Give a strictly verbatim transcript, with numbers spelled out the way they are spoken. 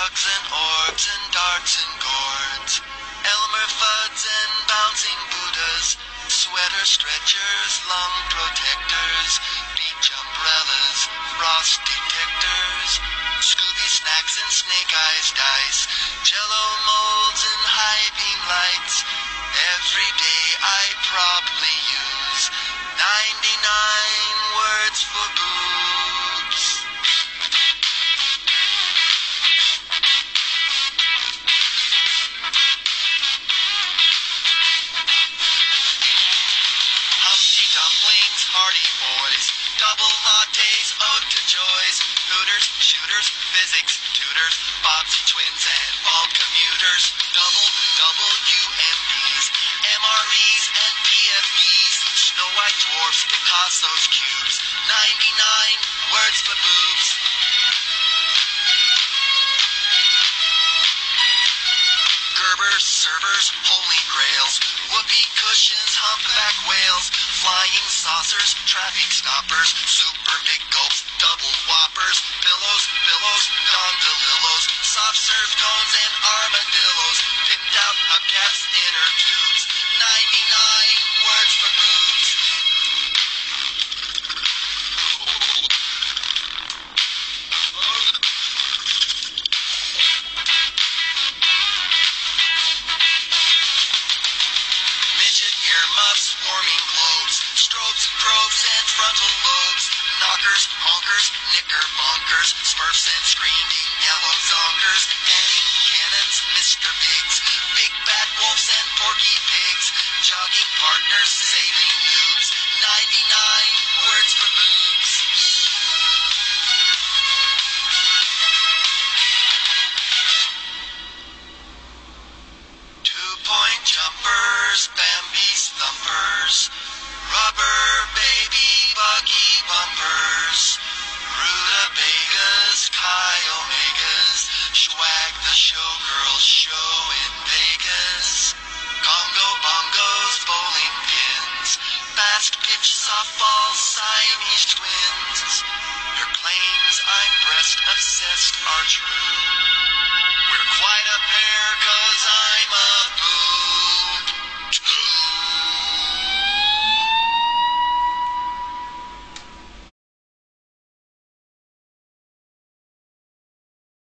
Jugs and orbs and darts and gourds, Elmer Fuds and bouncing Buddhas, sweater stretchers, lung protectors, beach umbrellas, frost detectors, Scooby snacks and snake eyes dice, Jello molds and high beam lights. Every day I probably use ninety-nine words for boobs. Humpty dumplings, hearty boys, double lattes, ode to joys, hooters, shooters, physics, tutors, Bobsy twins and bald commuters, double, double U M Ds, M R Es and P F Es, Snow White dwarfs, Picasso's cubes, ninety-nine words for boobs. Gerbers, servers, holy grails, whoopee cushions, humpback whales, flying saucers, traffic stoppers, super big gulps, double whoppers, pillows, billows, gondolillos, soft serve cones and armadillos, pimped out hubcaps, inner tubes, ninety-nine words for boobs. Earmuffs, warming globes, strobes, probes, and frontal lobes, knockers, honkers, knickerbonkers, smurfs and screaming yellow zonkers, panning cannons, Mister Pigs, big bad wolves and porky pigs, jogging partners, sailing noobs, ninety-nine words for boobs. Two-point jumpers, Bambi's thumpers, rubber baby buggy bumpers, rutabagas, chi omegas, swag the showgirls show in Vegas, Congo bongos, bowling pins, fast pitch softballs, Siamese twins. Her claims I'm breast obsessed are true. We're quite a pair 'cause I'm